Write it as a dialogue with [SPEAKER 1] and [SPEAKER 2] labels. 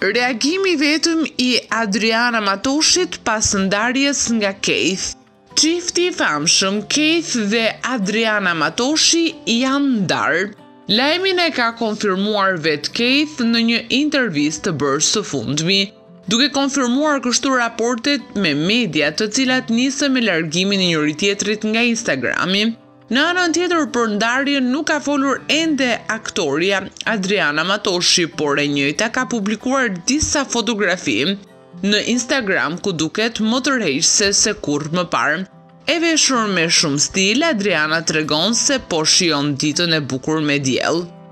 [SPEAKER 1] Reagimi vetëm i Adriana Matoshit pas ndarjes nga Keith. Çifti i famshëm Keith dhe Adriana Matoshi janë ndarë. Lajmin e ka konfirmuar vetë Keith në një intervistë të bërë së fundmi, duke konfirmuar kështu raportet me media të cilat nisën me largimin e njëri tjetrit nga Instagrami. Në anën tjetër për ndarjen nuk ka folur ende aktoria Adriana Matoshi, por e njëjta ka publikuar disa fotografi në Instagram ku duket më tërheqëse se kurrë më parë. E veshur me shumë stil, Adriana tregon se po shijon ditën e bukur me diell.